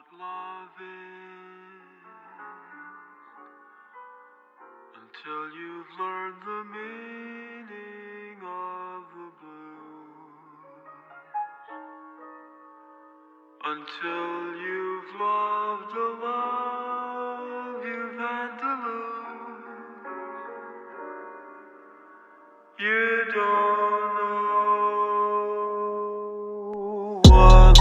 what love is until you've learned the meaning of the blues, until you've loved a love you've had to lose. You don't know what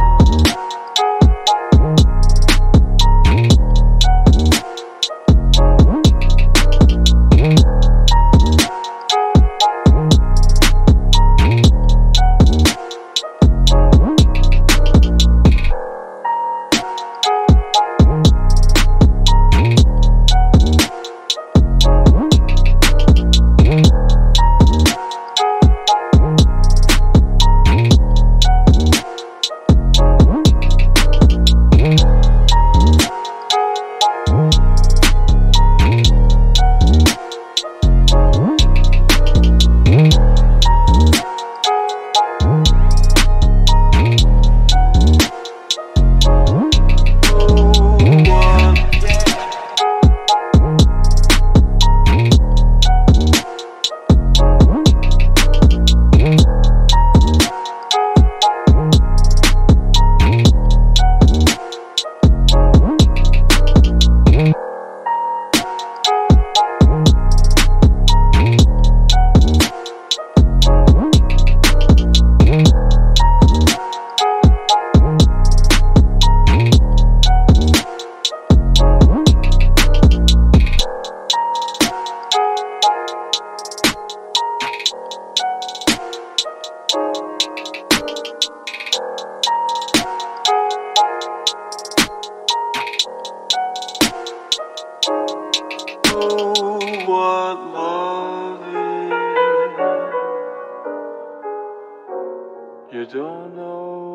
what love is. You don't know